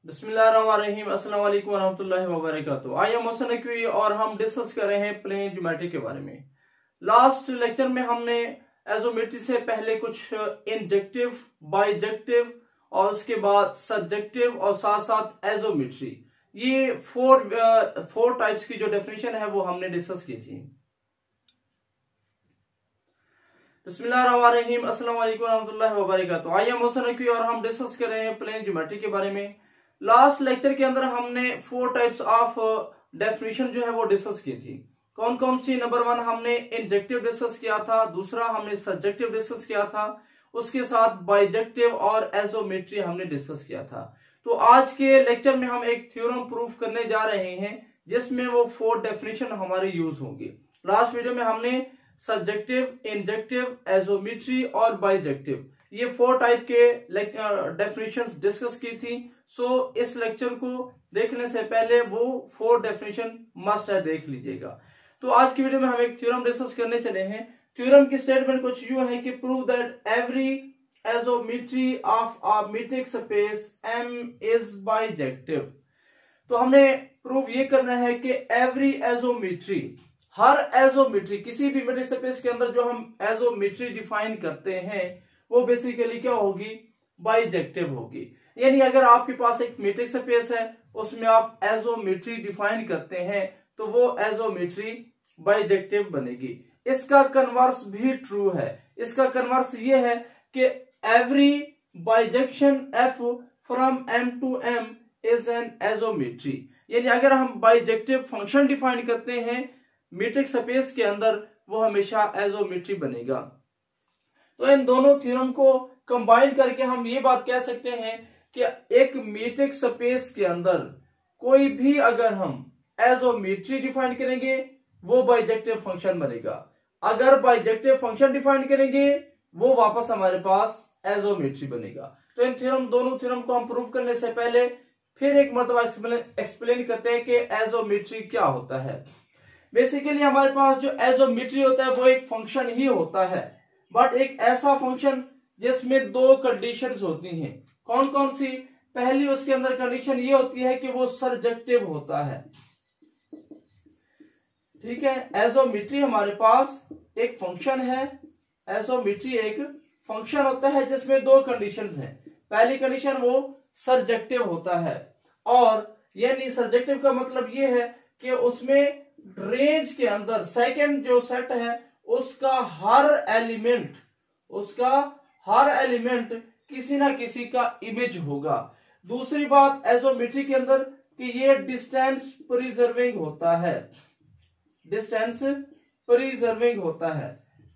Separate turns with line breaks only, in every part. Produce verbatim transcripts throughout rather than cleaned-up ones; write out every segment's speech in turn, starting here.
बिस्मिल्लाहिर्रहमानिर्रहीम, अस्सलाम वालेकुम वरहमतुल्लाहि वबरकातुहू। आई एम मोहसिन नकवी और हम डिस्कस कर रहे हैं प्लेन ज्योमेट्री के बारे में। लास्ट लेक्चर में हमने एजोमेट्री से पहले कुछ इंजेक्टिव, बाइजेक्टिव और उसके बाद सब्जेक्टिव और साथ साथ एजोमेट्री, ये फोर फोर टाइप्स की जो डेफिनेशन है वो हमने डिस्कस की थी। बिस्मिल्लाहिर्रहमानिर्रहीम, अस्सलाम वालेकुम वरहमतुल्लाहि वबरकातुहू। आई एम मोहसिन नकवी और हम डिस्कस कर रहे हैं प्लेन ज्योमेट्री के बारे में। लास्ट लेक्चर के अंदर हमने फोर टाइप्स ऑफ डेफिनेशन जो है वो डिस्कस की थी। कौन कौन सी? नंबर वन हमने इंजेक्टिव डिस्कस किया था, दूसरा हमने सब्जेक्टिव डिस्कस किया था, उसके साथ बाइजेक्टिव और एजोमेट्री हमने डिस्कस किया था। तो आज के लेक्चर में हम एक थ्योरम प्रूफ करने जा रहे हैं जिसमें वो फोर डेफिनेशन हमारे यूज होंगे। लास्ट वीडियो में हमने सब्जेक्टिव, इंजेक्टिव, एजोमेट्री और बाइजेक्टिव, ये फोर टाइप के डेफिनेशंस डिस्कस की थी। सो so, इस लेक्चर को देखने से पहले वो फोर डेफिनेशन मस्ट है, देख लीजिएगा। तो आज की वीडियो में हम एक थ्योरम डिस्कस करने चले हैं। थ्योरम की स्टेटमेंट कुछ यूं है कि prove that every isometry of a metric space M is bijective. तो हमने प्रूव ये करना है कि एवरी एजोमेट्री, हर एजोमेट्री, किसी भी मीट्रिक स्पेस के अंदर जो हम एजोमेट्री डिफाइन करते हैं वो बेसिकली क्या होगी? बाइजेक्टिव होगी। यानी अगर आपके पास एक मीट्रिक स्पेस है उसमें आप एजोमेट्री डिफाइन करते हैं तो वो एजोमेट्री बाइजेक्टिव बनेगी। इसका कन्वर्स भी ट्रू है। इसका कन्वर्स ये है कि every bijection F from M to M is an isometry. यानी अगर हम बाइजेक्टिव फंक्शन डिफाइन करते हैं मीट्रिक स्पेस के अंदर वो हमेशा एजोमेट्री बनेगा। तो इन दोनों थ्योरम को कंबाइन करके हम ये बात कह सकते हैं कि एक मीट्रिक स्पेस के अंदर कोई भी अगर हम एजोमेट्री डिफाइन करेंगे वो बाइजेक्टिव फंक्शन बनेगा। अगर बाइजेक्टिव फंक्शन डिफाइन करेंगे वो वापस हमारे पास एजोमेट्री बनेगा। तो इन थ्योरम, दोनों थ्योरम को हम प्रूव करने से पहले फिर एक मतलब एक्सप्लेन करते हैं कि एजोमेट्री क्या होता है। बेसिकली हमारे पास जो एजोमेट्री होता है वो एक फंक्शन ही होता है, बट एक ऐसा फंक्शन जिसमें दो कंडीशंस होती हैं। कौन कौन सी? पहली उसके अंदर कंडीशन ये होती है कि वो सर्जेक्टिव होता है। ठीक है, एजोमेट्री हमारे पास एक फंक्शन है। एजोमेट्री एक फंक्शन होता है जिसमें दो कंडीशंस हैं। पहली कंडीशन वो सर्जेक्टिव होता है, और यानी सर्जेक्टिव का मतलब ये है कि उसमें रेंज के अंदर सेकंड जो सेट है उसका हर एलिमेंट उसका हर एलिमेंट किसी ना किसी का इमेज होगा। दूसरी बात एजोमेट्री के अंदर कि ये डिस्टेंस प्रिजर्विंग होता है। डिस्टेंस प्रिजर्विंग होता है।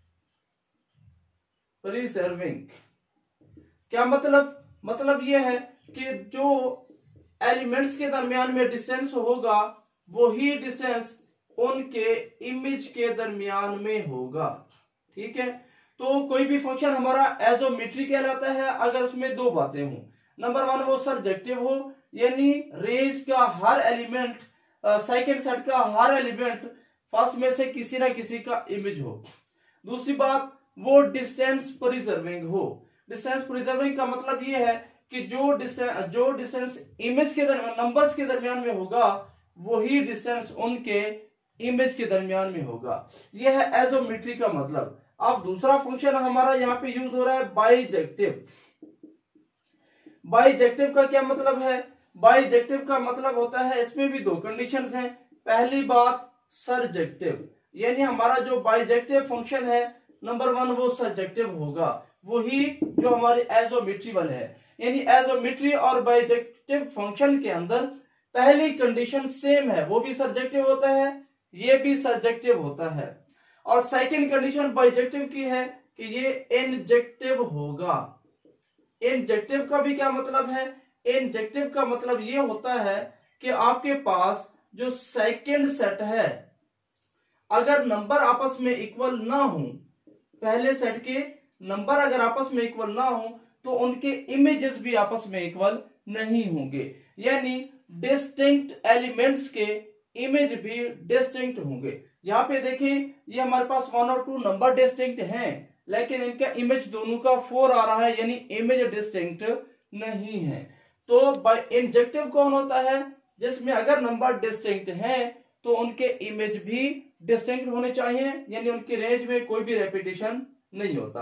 प्रिजर्विंग क्या मतलब? मतलब ये है कि जो एलिमेंट्स के दरमियान में डिस्टेंस होगा वही डिस्टेंस उनके इमेज के दरमियान में होगा। ठीक है, तो कोई भी फंक्शन हमारा एजोमेट्री कहलाता है अगर उसमें दो बातें हों। नंबर वन वो सर्जेक्टिव हो, यानी रेंज का हर एलिमेंट, सेकंड सेट का हर एलिमेंट फर्स्ट में से किसी ना किसी का इमेज हो। दूसरी बात वो डिस्टेंस प्रिजर्विंग हो। डिस्टेंस प्रिजर्विंग का मतलब ये है कि जो डिस्टेंस जो डिस्टेंस इमेज के दरमियान, नंबर्स के दरमियान में होगा वही डिस्टेंस उनके इमेज के दरमियान में होगा। यह है एजोमेट्री का मतलब। अब दूसरा फंक्शन हमारा यहाँ पे यूज हो रहा है बाइजेक्टिव। बाइजेक्टिव का क्या मतलब है? बाइजेक्टिव का मतलब होता है इसमें भी दो कंडीशंस हैं। पहली बात सर्जेक्टिव, यानी हमारा जो बाइजेक्टिव फंक्शन है नंबर वन वो सर्जेक्टिव होगा, वही जो हमारी एजोमेट्री वाले है। यानी एजोमेट्री और बाइजेक्टिव फंक्शन के अंदर पहली कंडीशन सेम है, वो भी सर्जेक्टिव होता है, ये भी सर्जेक्टिव होता है। और सेकंड कंडीशन बाइजेक्टिव की है कि ये इंजेक्टिव होगा। इंजेक्टिव का भी क्या मतलब है? इंजेक्टिव का मतलब ये होता है कि आपके पास जो सेकंड सेट है अगर नंबर आपस में इक्वल ना हो, पहले सेट के नंबर अगर आपस में इक्वल ना हो तो उनके इमेजेस भी आपस में इक्वल नहीं होंगे। यानी डिस्टिंक्ट एलिमेंट्स के इमेज भी डिस्टिंक्ट होंगे। यहाँ पे देखिए ये हमारे पास वन और टू नंबर डिस्टिंक्ट हैं, लेकिन इनका इमेज दोनों का फोर आ रहा है, यानी इमेज डिस्टिंक्ट नहीं है। तो बाय इंजेक्टिव कौन होता है, जिसमें अगर नंबर डिस्टिंक्ट हैं तो उनके इमेज भी डिस्टिंक्ट होने चाहिए, यानी उनकी रेंज में कोई भी रेपिटेशन नहीं होता।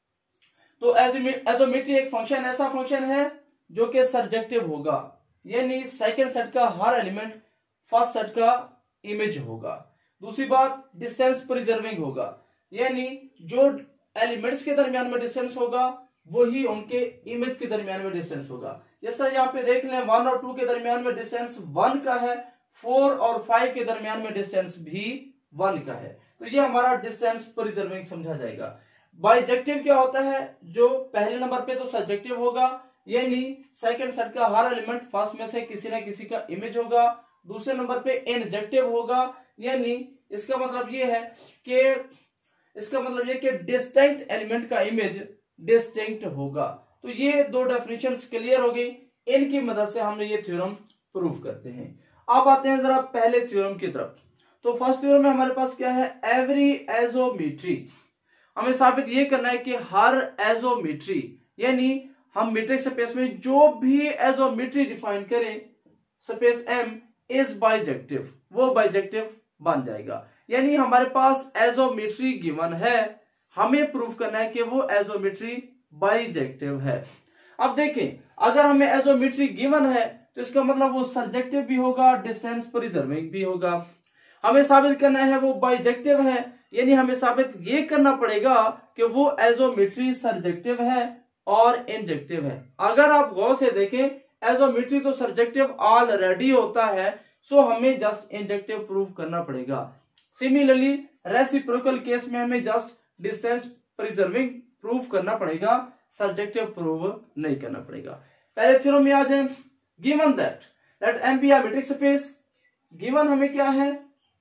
तो एजोमेट्री एक फंक्शन ऐसा फंक्शन है जो कि सरजेक्टिव होगा, यानी सेकंड सेट का हर एलिमेंट फर्स्ट सेट का इमेज होगा। दूसरी बात, डिस्टेंस प्रिजर्विंग होगा, यानी जो एलिमेंट्स के दरमियान में डिस्टेंस होगा वही उनके इमेज के दरमियान में डिस्टेंस होगा। जैसा यहाँ पे देख लें, वन और टू के दरमियान में डिस्टेंस वन का है, फोर और फाइव के दरमियान में डिस्टेंस भी वन का है। तो ये हमारा डिस्टेंस प्रिजर्विंग समझा जाएगा। बाइजेक्टिव क्या होता है, जो पहले नंबर पे तो सब्जेक्टिव होगा, यानी सेकंड सेट का हर एलिमेंट फर्स्ट में से किसी ना किसी का इमेज होगा। दूसरे नंबर पे इंजेक्टिव होगा, यानी इसका मतलब ये है कि इसका मतलब ये कि डिस्टिंक्ट एलिमेंट का इमेज डिस्टिंक्ट होगा। तो ये दो डेफिनेशंस क्लियर हो गई, इनकी मदद से हमने ये थ्योरम प्रूव करते हैं। अब आते हैं जरा पहले थ्योरम की तरफ। तो फर्स्ट थ्योरम में हमारे पास क्या है, एवरी एजोमेट्री। हमें साबित ये करना है कि हर एजोमेट्री, यानी हम मीट्रिक स्पेस में जो भी एजोमेट्री डिफाइन करें स्पेस एम इज बाइजेक्टिव, वो बाइजेक्टिव बन जाएगा। यानी हमारे पास एजोमेट्री गिवन है, हमें प्रूव करना है कि वो एजोमेट्री बाइजेक्टिव है। अब देखें, अगर हमें एजोमेट्री गिवन है तो इसका मतलब वो सरजेक्टिव भी होगा, डिस्टेंस प्रिजर्विंग भी होगा। हमें साबित करना है वो बाइजेक्टिव है, यानी हमें साबित ये करना पड़ेगा कि वो एजोमेट्री सरजेक्टिव है और इंजेक्टिव है। अगर आप गौर से देखें, एजोमेट्री तो सरजेक्टिव ऑलरेडी होता है, सो हमें जस्ट इंजेक्टिव प्रूव करना पड़ेगा। सिमिलरली रेसिप्रोकल केस में हमें जस्ट डिस्टेंस प्रिजर्विंग प्रूव करना पड़ेगा, सरजेक्टिव प्रूव नहीं करना पड़ेगा। पहले थ्योरम में आ जाए, given that let M be a metric space. Given हमें क्या है,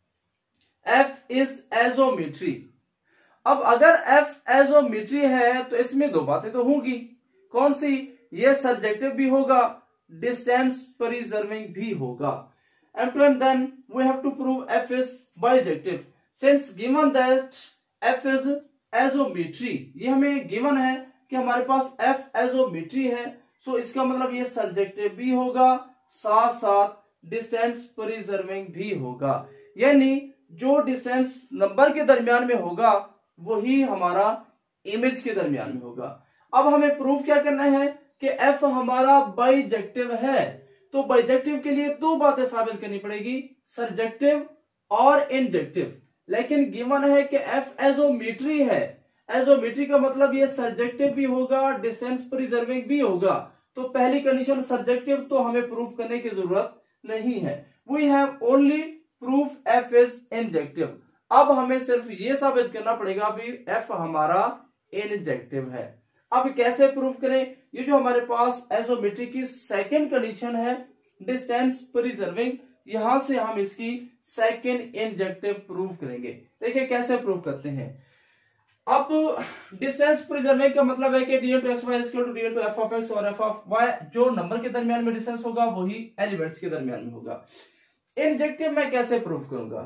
एफ इज एजोमेट्री। अब अगर एफ एजोमेट्री है तो इसमें दो बातें तो होंगी, कौन सी, ये सरजेक्टिव भी होगा, डिस्टेंस प्रिजर्विंग भी होगा। And to end then we have to prove f is bijective. Since given that f is isometry, ये हमें given है कि हमारे पास f isometry है, सो so इसका मतलब ये सरजेक्टिव भी होगा, साथ साथ डिस्टेंस प्रिजर्विंग भी होगा। यानी जो डिस्टेंस नंबर के दरमियान में होगा वही हमारा इमेज के दरमियान में होगा। अब हमें प्रूफ क्या करना है कि f हमारा बाइजेक्टिव है। तो बाइजेक्टिव के लिए दो बातें साबित करनी पड़ेगी, सरजेक्टिव और इंजेक्टिव। लेकिन गिवन है कि एफ एजोमेट्री है, एजोमेट्री का मतलब ये सरजेक्टिव भी होगा, डिस्टेंस प्रिजर्विंग भी होगा। तो पहली कंडीशन सरजेक्टिव तो हमें प्रूफ करने की जरूरत नहीं है, we have only proof F is injective. अब हमें सिर्फ ये साबित करना पड़ेगा भी एफ हमारा इंजेक्टिव है। अब कैसे प्रूफ करें, ये जो हमारे पास एजोमेट्री की सेकंड कंडीशन है डिस्टेंस प्रिजर्विंग, यहां से हम इसकी सेकंड इंजेक्टिव प्रूफ करेंगे। देखिए कैसे प्रूफ करते हैं। अब डिस्टेंस प्रिजर्विंग का मतलब है कि D into X Y is equal to D into F of X और एफ ऑफ वाई, जो नंबर के दरमियान में डिस्टेंस होगा वही एलिमेंट्स के दरमियान में होगा। इंजेक्टिव मैं कैसे प्रूफ करूंगा,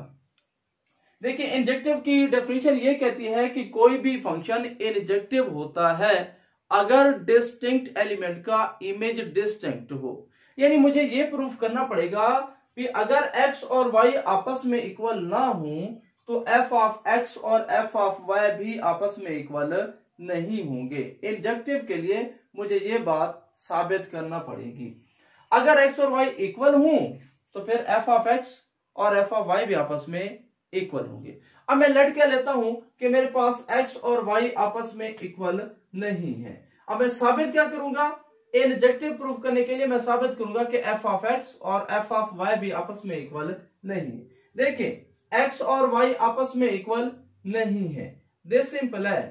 देखिए इंजेक्टिव की डेफिनेशन ये कहती है कि कोई भी फंक्शन इंजेक्टिव होता है अगर डिस्टिंक्ट एलिमेंट का इमेज डिस्टिंक्ट हो। यानी मुझे ये प्रूफ करना पड़ेगा कि अगर x और y आपस में इक्वल ना हो तो f ऑफ x और f ऑफ y भी आपस में इक्वल नहीं होंगे। इंजेक्टिव के लिए मुझे ये बात साबित करना पड़ेगी। अगर x और y इक्वल हो तो फिर f ऑफ x और f ऑफ y भी आपस में इक्वल होंगे। अब मैं लेट क्या लेता हूं कि मेरे पास x और y आपस में इक्वल नहीं है। अब मैं साबित क्या करूंगा, इंजेक्टिव प्रूफ करने के लिए मैं साबित करूंगा कि f ऑफ x और f ऑफ y भी आपस में इक्वल नहीं है। देखिए x और y आपस में इक्वल नहीं है, दिस सिंपल है।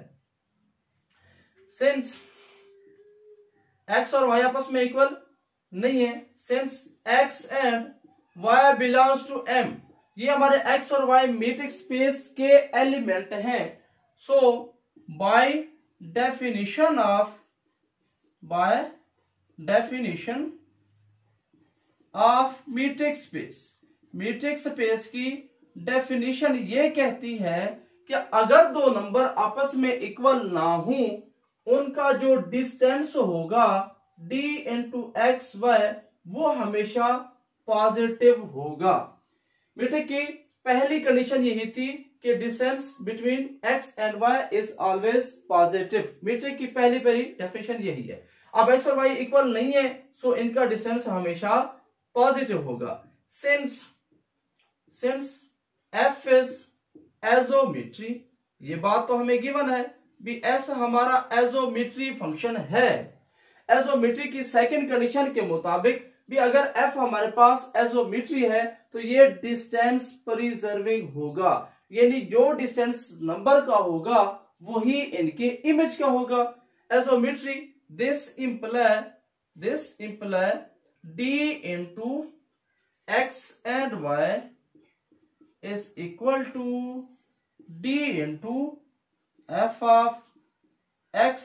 सिंस x और y आपस में इक्वल नहीं है, since x and y belongs to m, ये हमारे x और y मीट्रिक स्पेस के एलिमेंट हैं। So by definition of by definition of metric space, metric space की डेफिनेशन ये कहती है कि अगर दो नंबर आपस में इक्वल ना हो, उनका जो डिस्टेंस होगा d इंटू एक्स वाई वो हमेशा पॉजिटिव होगा। बेटे की पहली कंडीशन यही थी कि distance between x and y is always positive. Metric की पहली पहली डेफिनेशन यही है। अब x और y इक्वल नहीं है, सो इनका डिस्टेंस हमेशा पॉजिटिव होगा। Since since f is isometry, ये बात तो हमें गिवन है भी s हमारा एजोमेट्री फंक्शन है। एजोमेट्री की सेकंड कंडीशन के मुताबिक भी अगर f हमारे पास एजोमेट्री है तो ये डिस्टेंस प्रिजर्विंग होगा, यानी जो डिस्टेंस नंबर का होगा वही इनके इमेज का होगा। Isometry this imply this imply d into X and y is equal to d into f of x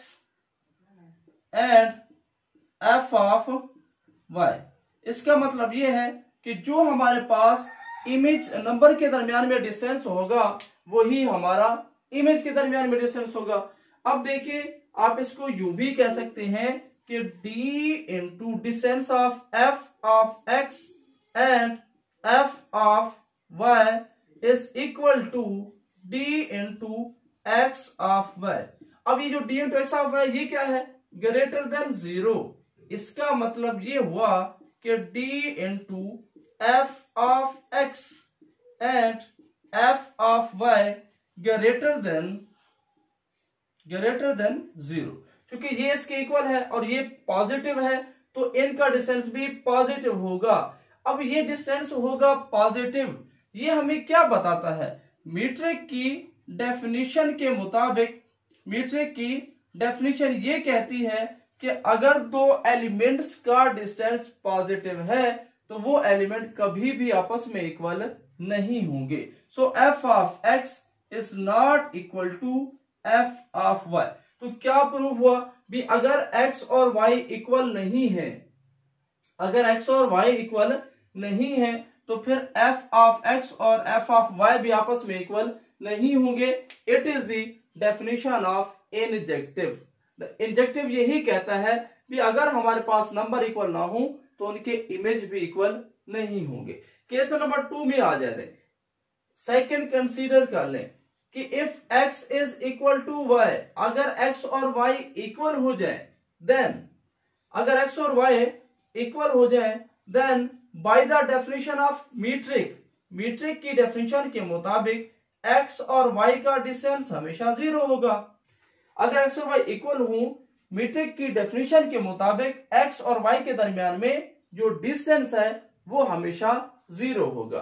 and f of y। इसका मतलब ये है कि जो हमारे पास इमेज नंबर के दरमियान में डिस्टेंस होगा वही हमारा इमेज के दरमियान में डिस्टेंस होगा। अब देखिए आप इसको यूं भी कह सकते हैं कि d into distance of f of x and f of y is equal to d into X of y। अब ये जो d into X of y ये क्या है, ग्रेटर देन जीरो। इसका मतलब ये हुआ कि d into F of X and F of y greater than greater than zero. क्योंकि ये इसके इक्वल है और ये पॉजिटिव है तो इनका डिस्टेंस भी पॉजिटिव होगा। अब ये डिस्टेंस होगा पॉजिटिव, ये हमें क्या बताता है, मीट्रिक की डेफिनेशन के मुताबिक मीट्रिक की डेफिनेशन ये कहती है कि अगर दो एलिमेंट्स का डिस्टेंस पॉजिटिव है तो वो एलिमेंट कभी भी आपस में इक्वल नहीं होंगे। So F of X is not equal to F of Y. तो क्या प्रूव हुआ भी, अगर x और y इक्वल नहीं है अगर x और y इक्वल नहीं है तो फिर f ऑफ x और f ऑफ y भी आपस में इक्वल नहीं होंगे। It is the definition of injective. Injective यही कहता है भी अगर हमारे पास नंबर इक्वल ना हो तो उनके इमेज भी इक्वल नहीं होंगे। केस नंबर टू में आ जाए, सेकंड कंसीडर कर लें कि if x is equal to y, अगर x और y इक्वल हो जाए देन अगर x और y इक्वल हो जाए then by the definition of metric metric की डेफिनेशन के मुताबिक x और y का डिस्टेंस हमेशा जीरो होगा। अगर x और y इक्वल हो, मीट्रिक की डेफिनेशन के मुताबिक x और y के दरमियान में जो डिस्टेंस है वो हमेशा जीरो होगा।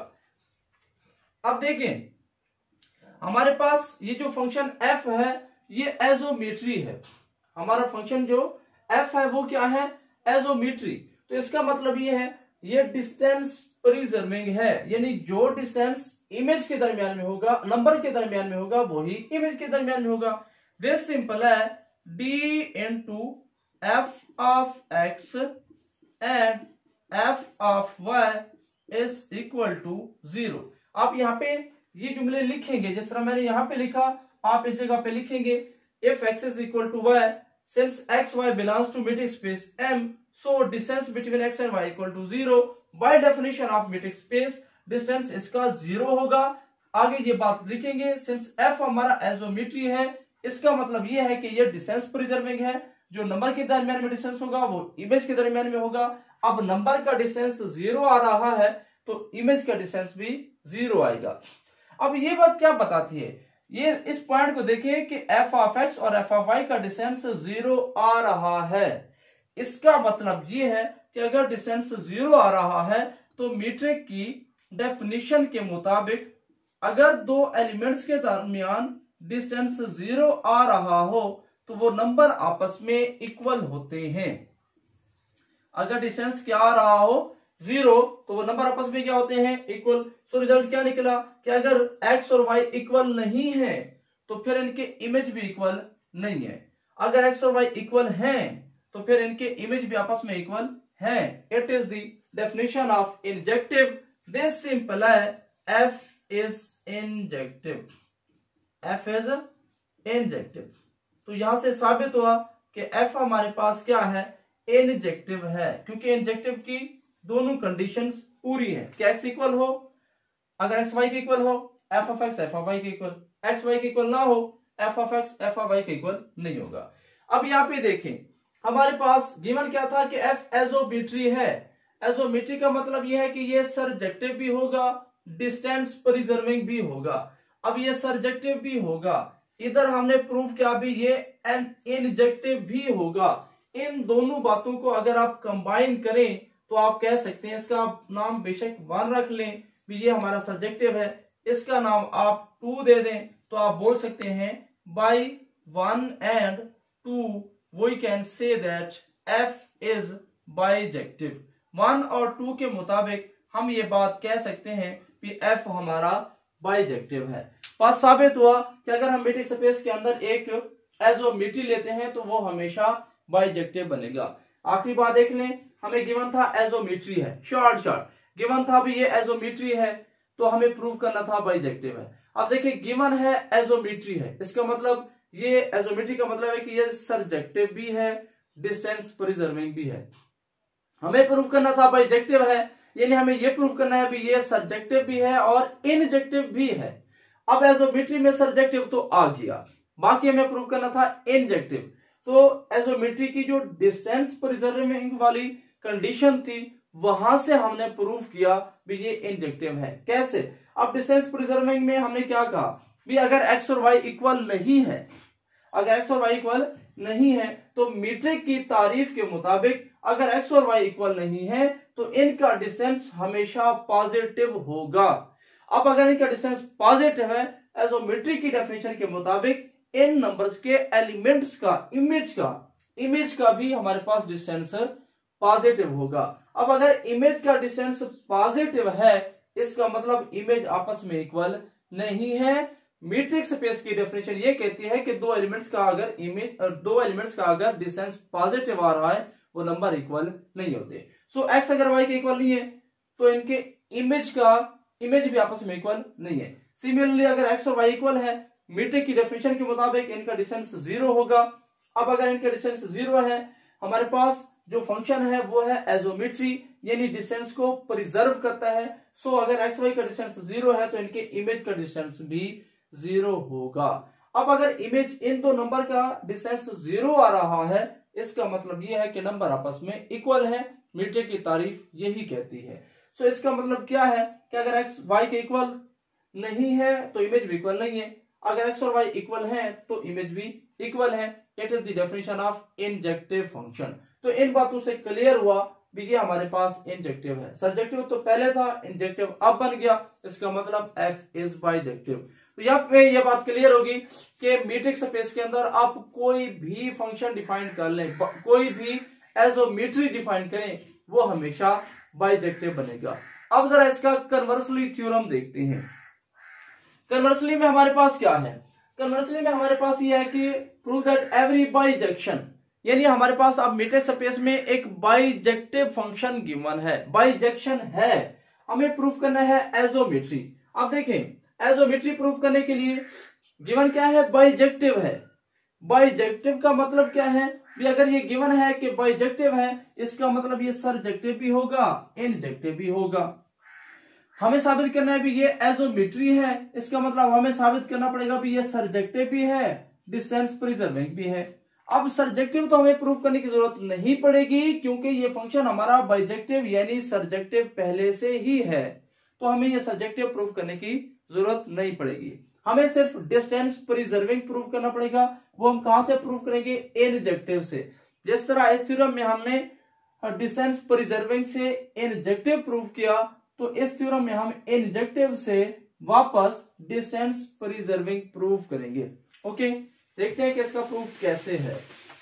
अब देखें हमारे पास ये जो फंक्शन f है ये एजोमेट्री है। हमारा फंक्शन जो f है वो क्या है, एजोमेट्री। तो इसका मतलब ये है ये डिस्टेंस प्रिजर्विंग है, यानी जो डिस्टेंस इमेज के दरमियान में होगा नंबर के दरमियान में होगा वही इमेज के दरमियान में होगा। दिस सिंपल है d into F of x and f of y is equal to zero. आप यहाँ पे ये जुमले लिखेंगे जिस तरह मैंने यहाँ पे लिखा, आप इस जगह पे लिखेंगे if x is equal to y since x y belongs to metric space M, so distance between x and y equal to zero. By definition of metric space distance इसका जीरो होगा। आगे ये बात लिखेंगे सिंस f हमारा एजोमेट्री है, इसका मतलब ये है कि ये डिस्टेंस प्रिजर्विंग है। जो नंबर के दरमियान में डिस्टेंस होगा वो इमेज के दरमियान में होगा। अब नंबर का डिस्टेंस जीरो आ रहा है तो इमेज का डिस्टेंस भी जीरो आएगा। अब ये बात क्या बताती है, ये इस पॉइंट को देखिए कि f ऑफ x और f ऑफ y का डिस्टेंस जीरो आ रहा है। इसका मतलब ये है कि अगर डिस्टेंस जीरो आ रहा है तो मीट्रिक की डेफिनेशन के मुताबिक अगर दो एलिमेंट्स के दरमियान डिस्टेंस जीरो आ रहा हो तो वो नंबर आपस में इक्वल होते हैं। अगर डिस्टेंस क्या आ रहा हो जीरो तो वो नंबर आपस में क्या होते हैं, इक्वल। सो रिजल्ट क्या निकला कि अगर x और y इक्वल नहीं है तो फिर इनके इमेज भी इक्वल नहीं है। अगर x और y इक्वल हैं तो फिर इनके इमेज भी आपस में इक्वल हैं। It is the definition of injective. This simple है f is injective f is injective. तो यहां से साबित हुआ कि f हमारे पास क्या है, इंजेक्टिव है, क्योंकि इंजेक्टिव की दोनों कंडीशंस पूरी है कि एक्स इक्वल हो, अगर एक्स वाई के इक्वल हो F of X F of Y के इक्वल, एक्स वाई के इक्वल ना हो F of X F of Y के इक्वल नहीं होगा। अब यहाँ पे देखें हमारे पास गिवन क्या था कि एफ एजोमेट्री है। एजोमेट्री का मतलब यह है कि ये सरजेक्टिव भी होगा, डिस्टेंस प्रिजर्विंग भी होगा। अब ये सरजेक्टिव भी होगा, इधर हमने प्रूव किया भी ये इंजेक्टिव भी होगा। इन दोनों बातों को अगर आप कंबाइन करें तो आप कह सकते हैं, इसका आप नाम बेशक वन रख लें भी ये हमारा सब्जेक्टिव है, इसका नाम आप टू दे दें तो आप बोल सकते हैं by one and two we can say that F is bijective. One और टू के मुताबिक हम ये बात कह सकते हैं कि एफ हमारा बाइजेक्टिव है। बात साबित हुआ कि अगर हम मीट्रिक स्पेस के अंदर एक एजोमेट्री लेते हैं तो वो हमेशा बाइजेक्टिव बनेगा। आखिरी बात देख लें, हमें गिवन था एजोमेट्री है, शॉर्ट शॉर्ट गिवन था भी ये एजोमेट्री है तो हमें प्रूव करना था बाइजेक्टिव है। अब देखिए गिवन है एजोमेट्री है, इसका मतलब ये एजोमेट्री का मतलब है कि ये सरजेक्टिव भी है, डिस्टेंस प्रिजर्विंग भी है। हमें प्रूव करना था बाइजेक्टिव है, यानी हमें ये प्रूव करना है भी ये सरजेक्टिव भी है और इंजेक्टिव भी है। अब एजोमेट्री में सरजेक्टिव तो आ गया, बाकी हमें प्रूव करना था इंजेक्टिव। तो एजोमेट्री की जो डिस्टेंस प्रिजर्विंग वाली कंडीशन थी वहां से हमने प्रूव किया भी ये इंजेक्टिव है। कैसे? अब डिस्टेंस प्रिजर्विंग में हमने क्या कहा भी अगर एक्स और वाई इक्वल नहीं है, अगर एक्स और वाई इक्वल नहीं है तो मीट्रिक की तारीफ के मुताबिक अगर एक्स और वाई इक्वल नहीं है तो इनका डिस्टेंस हमेशा पॉजिटिव होगा। अब अगर इनका डिस्टेंस पॉजिटिव है, एजोमेट्री की डेफिनेशन के मुताबिक इन नंबर्स के एलिमेंट्स का इमेज का इमेज का भी हमारे पास डिस्टेंस पॉजिटिव होगा। अब अगर इमेज का डिस्टेंस पॉजिटिव है इसका मतलब इमेज आपस में इक्वल नहीं है। मीट्रिक स्पेस की डेफिनेशन ये कहती है कि दो एलिमेंट्स का अगर इमेज दो एलिमेंट्स का अगर डिस्टेंस पॉजिटिव आ रहा है वो नंबर इक्वल नहीं होते। सो एक्स अगर वाई के इक्वल नहीं है तो इनके इमेज का इमेज भी आपस में इक्वल नहीं है। सिमिलरली अगर एक्स और वाई इक्वल है, मीट्रिक की डेफिनेशन के मुताबिक इनका डिस्टेंस जीरो होगा। अब अगर इनका डिस्टेंस जीरो है, हमारे पास जो फंक्शन है वो है एजोमेट्री, यानी डिस्टेंस को प्रिजर्व करता है। सो so, अगर एक्स वाई का डिस्टेंस जीरो है तो इनके इमेज का डिस्टेंस भी जीरो होगा। अब अगर इमेज इन दो नंबर का डिस्टेंस जीरो आ रहा है इसका मतलब यह है कि नंबर आपस में इक्वल है। मीट्रिक की तारीफ यही कहती है। सो so, इसका मतलब क्या है कि अगर एक्स वाई के इक्वल नहीं है तो इमेज भी इक्वल नहीं है, अगर एक्स और वाई इक्वल है तो इमेज भी इक्वल है। It is the definition of injective function. तो इन बातों से क्लियर हुआ भी ये हमारे पास इंजेक्टिव है। सब्जेक्टिव तो पहले था, इंजेक्टिव अब बन गया, इसका मतलब एफ इज बाइजेक्टिव। तो यहाँ पे ये बात क्लियर होगी कि मीट्रिक स्पेस के अंदर आप कोई भी फंक्शन डिफाइन कर लें, कोई भी एजोमेट्री डिफाइन करें, वो हमेशा बाइजेक्टिव बनेगा। अब जरा इसका कन्वर्सली थ्योरम देखते हैं। कन्वर्सली में हमारे पास क्या है? कन्वर्सली में हमारे पास ये है कि प्रूव दैट एवरी बाइजेक्शन, यानी हमारे पास अब मीट्रिक स्पेस में एक बाइजेक्टिव फंक्शन गिवन है, बाइजेक्शन है, हमें प्रूफ करना है एजोमेट्री। अब देखें एजोमेट्री प्रूफ करने के लिए गिवन क्या है? बाइजेक्टिव है। बाइजेक्टिव का मतलब क्या है भी अगर ये गिवन है कि बाइजेक्टिव है इसका मतलब ये सरजेक्टिव भी होगा, इंजेक्टिव भी होगा। हमें साबित करना है भी ये एजोमेट्री है, इसका मतलब हमें साबित करना पड़ेगा भी ये सरजेक्टिव भी है, डिस्टेंस प्रिजर्विंग भी है। अब सरजेक्टिव तो हमें प्रूव करने की जरूरत नहीं पड़ेगी क्योंकि ये फंक्शन हमारा बाइजेक्टिव यानी सरजेक्टिव पहले से ही है, तो हमें ये सरजेक्टिव प्रूव करने की जरूरत नहीं पड़ेगी। हमें सिर्फ डिस्टेंस प्रिजर्विंग प्रूव करना पड़ेगा। वो हम कहां से प्रूव करेंगे? इंजेक्टिव से। जिस तरह इस थ्योरम में हमने डिस्टेंस प्रिजर्विंग से इंजेक्टिव प्रूव किया तो इस थ्योरम में हम इंजेक्टिव से वापस डिस्टेंस प्रिजर्विंग प्रूव करेंगे। ओके, देखते हैं कि इसका प्रूफ कैसे है।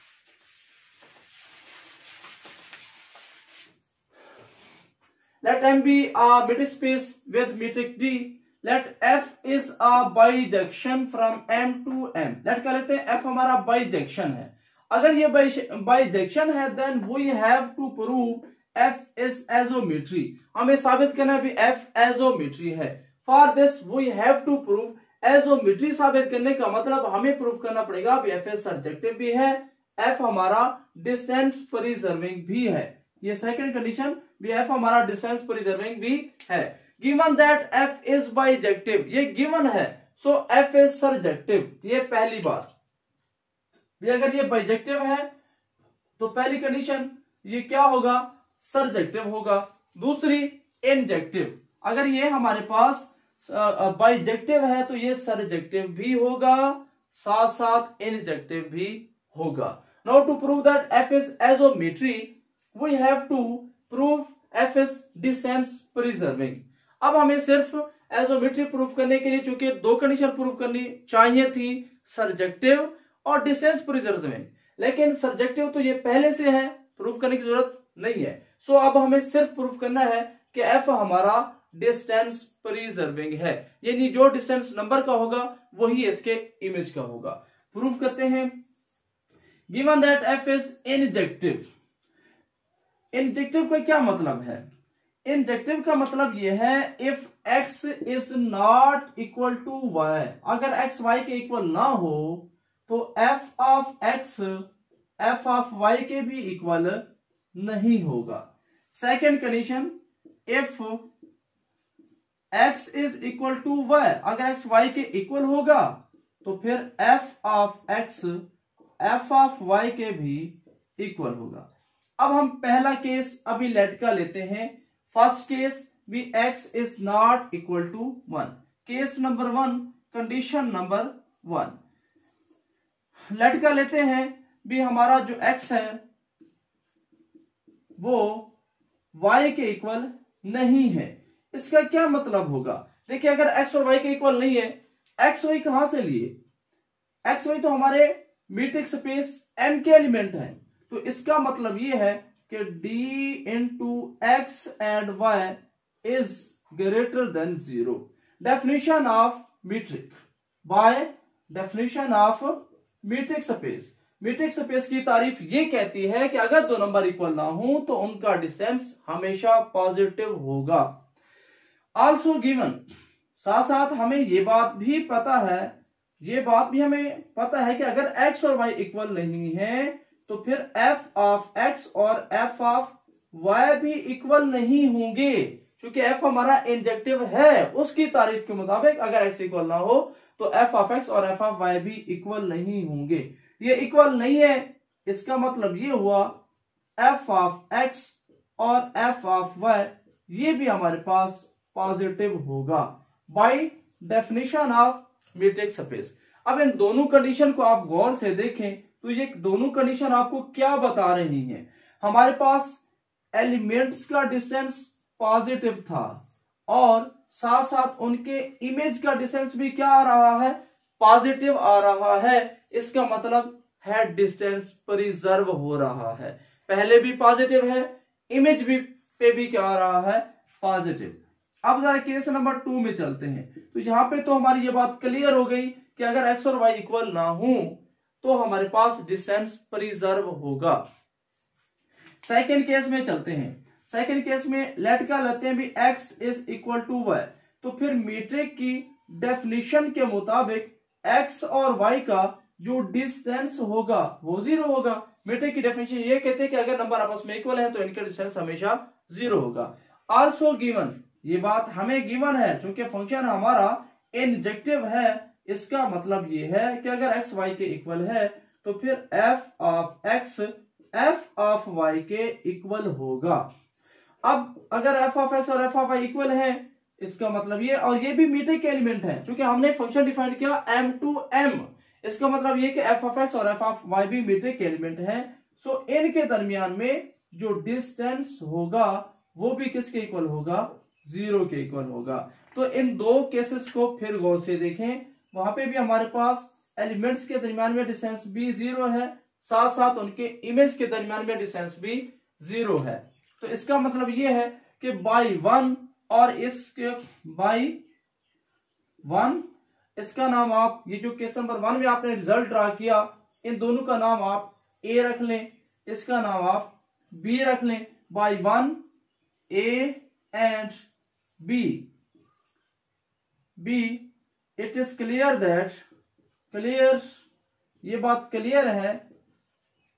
Let M be a metric space with metric D. Let F is a bijection from M to M. Let क्या लेते हैं? F हमारा bijection है। अगर ये bijection है then we have to prove F is isometry. हमें साबित करना है भी F isometry है। For this we have to prove isometry। साबित करने का मतलब हमें प्रूफ करना पड़ेगा भी F सरजेक्टिव भी है, एफ हमारा डिस्टेंस प्रिजर्विंग भी है। ये सेकंड कंडीशन भी, एफ हमारा डिस्टेंस प्रिजर्विंग भी है। Given that F is bijective, ये गिवन है, सो एफ इज सर्जेक्टिव, ये पहली बात भी। अगर ये बाइजेक्टिव है तो पहली कंडीशन ये क्या होगा, सर्जेक्टिव होगा। दूसरी इंजेक्टिव, अगर ये हमारे पास बाइजेक्टिव है तो ये सर्जेक्टिव भी होगा, साथ साथ इंजेक्टिव भी होगा। Now to prove that F is isometry we have to prove F is distance preserving. अब हमें सिर्फ आइसोमेट्री प्रूफ करने के लिए चूंकि दो कंडीशन प्रूफ करनी चाहिए थी, सर्जेक्टिव और डिस्टेंस प्रिजर्विंग, लेकिन सर्जेक्टिव तो ये पहले से है, प्रूफ करने की जरूरत नहीं है। सो अब हमें सिर्फ प्रूफ करना है कि एफ हमारा डिस्टेंस प्रिजर्विंग है, यानी जो डिस्टेंस नंबर का होगा वही इसके इमेज का होगा। प्रूफ करते हैं। Given that F is injective, injective का क्या मतलब है, इंजेक्टिव का मतलब यह है if x is not equal to y, अगर x y के इक्वल ना हो तो f of x f of y के भी इक्वल नहीं होगा। Second condition, if x is equal to y, अगर x y के इक्वल होगा तो फिर f of x f of y के भी इक्वल होगा। अब हम पहला केस अभी लेट का लेते हैं। फर्स्ट केस भी x is not equal to one, case number one, condition number one. Let का लेते हैं भी हमारा जो x है वो y के इक्वल नहीं है। इसका क्या मतलब होगा, देखिए अगर x और y के इक्वल नहीं है, x y कहां से लिए, x y तो हमारे मीट्रिक स्पेस M के एलिमेंट है, तो इसका मतलब ये है कि d into X and y is greater than zero. Definition of metric by definition of metric space, metric space की तारीफ ये कहती है कि अगर दो नंबर इक्वल ना हो तो उनका डिस्टेंस हमेशा पॉजिटिव होगा। आल्सो गिवन, साथ साथ हमें ये बात भी पता है, ये बात भी हमें पता है कि अगर x और y इक्वल नहीं है तो फिर f ऑफ x और f ऑफ y भी इक्वल नहीं होंगे, क्योंकि f हमारा इंजेक्टिव है, उसकी तारीफ के मुताबिक अगर x इक्वल ना हो तो f ऑफ x और f ऑफ y भी इक्वल नहीं होंगे। ये इक्वल नहीं है, इसका मतलब ये हुआ f ऑफ x और f ऑफ y ये भी हमारे पास पॉजिटिव होगा by definition of metric space. अब इन दोनों कंडीशन को आप गौर से देखें तो ये दोनों कंडीशन आपको क्या बता रही हैं, हमारे पास एलिमेंट्स का डिस्टेंस पॉजिटिव था और साथ साथ उनके इमेज का डिस्टेंस भी क्या आ रहा है, पॉजिटिव आ रहा है। इसका मतलब है डिस्टेंस प्रिजर्व हो रहा है, पहले भी पॉजिटिव है, इमेज भी पे भी क्या आ रहा है, पॉजिटिव। अब जरा केस नंबर टू में चलते हैं। तो यहां पे तो हमारी ये बात क्लियर हो गई कि अगर x और y इक्वल ना हो तो हमारे पास डिस्टेंस प्रिजर्व होगा। सेकेंड केस में चलते हैं। सेकेंड केस में लेट का लेते हैं भी x is equal to y, तो फिर मीट्रिक की डेफिनेशन के मुताबिक x और y का जो डिस्टेंस होगा वो जीरो होगा। मीट्रिक की डेफिनेशन ये कहते हैं कि अगर नंबर आपस में इक्वल है तो इनका डिस्टेंस हमेशा जीरो होगा। आल्सो गिवन, ये बात हमें गिवन है क्योंकि फंक्शन हमारा इंजेक्टिव है, इसका मतलब ये है कि अगर x y के इक्वल है तो फिर f of x f of y के इक्वल होगा। अब अगर f ऑफ x और f ऑफ y इक्वल है, इसका मतलब ये, और ये भी मीट्रिक के एलिमेंट है क्योंकि हमने फंक्शन डिफाइन किया m टू m, इसका मतलब ये कि f ऑफ x और f ऑफ y भी मीट्रिक के एलिमेंट है। सो इनके दरमियान में जो डिस्टेंस होगा वो भी किसके इक्वल होगा, जीरो के इक्वल होगा। तो इन दो केसेस को फिर गौर से देखें, वहां पे भी हमारे पास एलिमेंट्स के दरमियान में डिस्टेंस भी जीरो है, साथ साथ उनके इमेज के दरमियान में डिस्टेंस भी जीरो है। तो इसका मतलब ये है कि बाई वन और इसके बाई वन, इसका नाम आप, ये जो केस नंबर वन में आपने रिजल्ट ड्रा किया, इन दोनों का नाम आप ए रख लें, इसका नाम आप बी रख लें। By one A and B, B it is clear that, clear, ये बात क्लियर है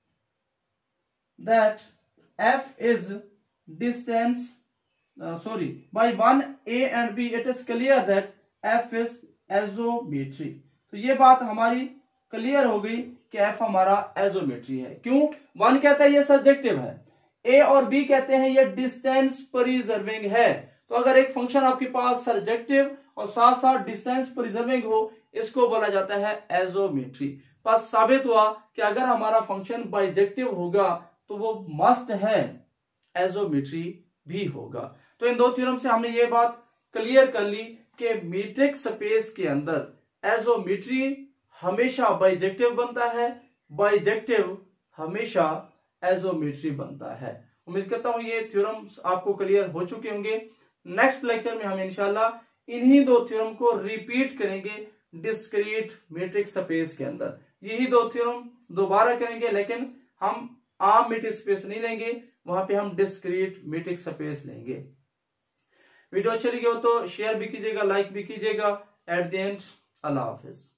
that f is distance uh, sorry by one a and b, it is clear that f is isometry। तो ये बात हमारी clear हो गई कि f हमारा isometry है। क्यों? वन कहता है ये सब्जेक्टिव है, a और b कहते हैं ये डिस्टेंस प्रिजर्विंग है। तो अगर एक फंक्शन आपके पास सब्जेक्टिव और साथ साथ डिस्टेंस प्रिजर्विंग हो, इसको बोला जाता है isometry। बस साबित हुआ कि अगर हमारा फंक्शन बाइजेक्टिव होगा तो वो मस्ट है isometry भी होगा। तो इन दो थ्योरम से हमने ये बात क्लियर कर ली कि मीट्रिक स्पेस के अंदर isometry हमेशा बाइजेक्टिव बनता है, बाइजेक्टिव हमेशा isometry बनता है। उम्मीद करता हूं ये थ्योरम्स आपको क्लियर हो चुके होंगे। नेक्स्ट लेक्चर में हम इंशाल्लाह इन्हीं दो थ्योरम को रिपीट करेंगे डिस्क्रीट मैट्रिक्स स्पेस के अंदर। यही दो थ्योरम दोबारा करेंगे, लेकिन हम आम मैट्रिक स्पेस नहीं लेंगे, वहां पे हम डिस्क्रीट मैट्रिक स्पेस लेंगे। वीडियो अच्छी लगी हो तो शेयर भी कीजिएगा, लाइक भी कीजिएगा। एट द एंड अल्लाह हाफिज।